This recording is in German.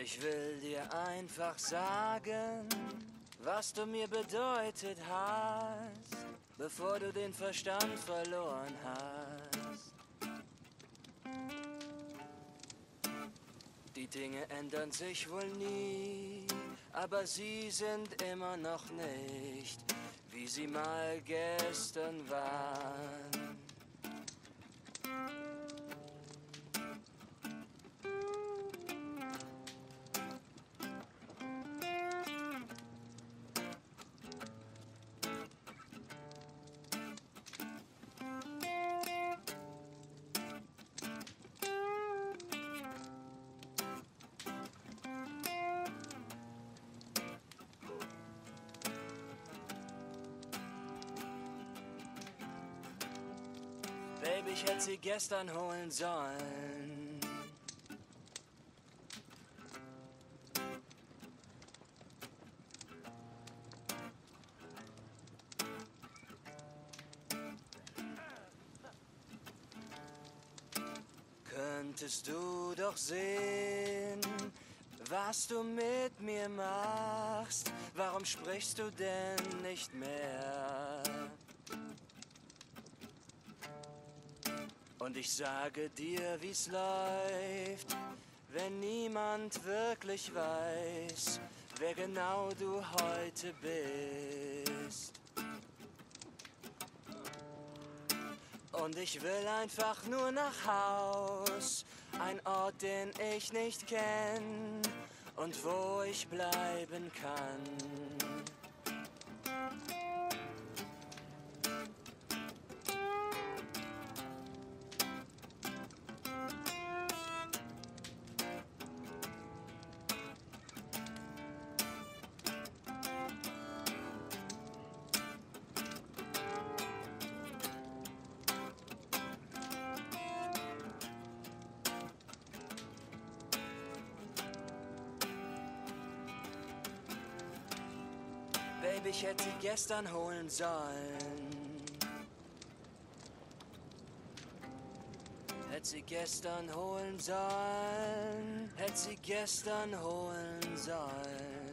Ich will dir einfach sagen, was du mir bedeutet hast, bevor du den Verstand verloren hast. Die Dinge ändern sich wohl nie, aber sie sind immer noch nicht, wie sie mal gestern waren. Baby, ich hätte sie gestern holen sollen. Könntest du doch sehen, was du mit mir machst? Warum sprichst du denn nicht mehr? Und ich sage dir, wie's läuft, wenn niemand wirklich weiß, wer genau du heute bist. Und ich will einfach nur nach Haus, ein Ort, den ich nicht kenn und wo ich bleiben kann. Baby, ich hätte sie gestern holen sollen. Hätte sie gestern holen sollen. Hätte sie gestern holen sollen.